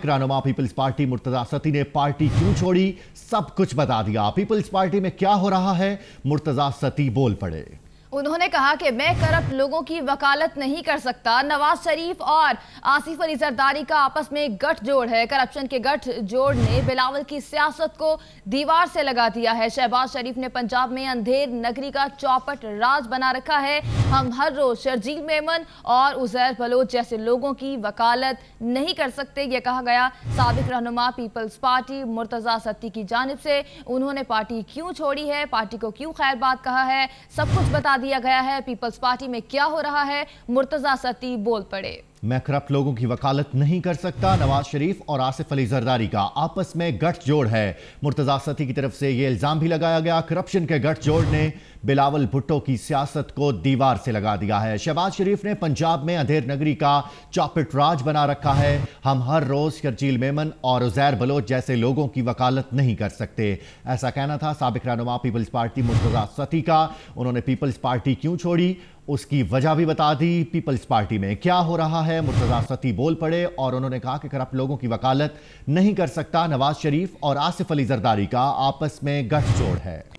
साबिक रहनुमा peoples party Murtaza सती ने पार्टी क्यों छोड़ी, सब कुछ बता दिया। पीपल्स पार्टी में क्या हो रहा है, मुर्तजा सती बोल पड़े। उन्होंने कहा कि मैं करप्ट लोगों की वकालत नहीं कर सकता। नवाज शरीफ और आसिफ अली जरदारी का आपस में गठजोड़ है। करप्शन के गठजोड़ ने बिलावल की सियासत को दीवार से लगा दिया है। शहबाज शरीफ ने पंजाब में अंधेर नगरी का चौपट राज बना रखा है। हम हर रोज शर्जील मेमन और उजैर बलोच जैसे लोगों की वकालत नहीं कर सकते, यह कहा गया साबिक रहनुमा पीपल्स पार्टी मुर्तजा सती की जानिब से। उन्होंने पार्टी क्यों छोड़ी है, पार्टी को क्यों खैर बात कहा है, सब कुछ बता दिया गया है। पीपल्स पार्टी में क्या हो रहा है, मुर्तजा सती बोल पड़े। मैं करप्ट लोगों की वकालत नहीं कर सकता। नवाज शरीफ और आसिफ अली जरदारी का आपस में गठजोड़ है। मुर्तजा सती की तरफ से यह इल्जाम भी लगाया गया। करप्शन के गठजोड़ ने बिलावल भुट्टो की सियासत को दीवार से लगा दिया है। शहबाज शरीफ ने पंजाब में अंधेर नगरी का चौपट राज बना रखा है। हम हर रोज शर्जील मेमन और उजैर बलोच जैसे लोगों की वकालत नहीं कर सकते, ऐसा कहना था साबिक रहनुमा पीपल्स पार्टी मुर्तजा सती का। उन्होंने पीपल्स पार्टी क्यों छोड़ी, उसकी वजह भी बता दी। पीपल्स पार्टी में क्या हो रहा है, मुर्तजा सती बोल पड़े और उन्होंने कहा कि करप्ट लोगों की वकालत नहीं कर सकता। नवाज शरीफ और आसिफ अली जरदारी का आपस में गठजोड़ है।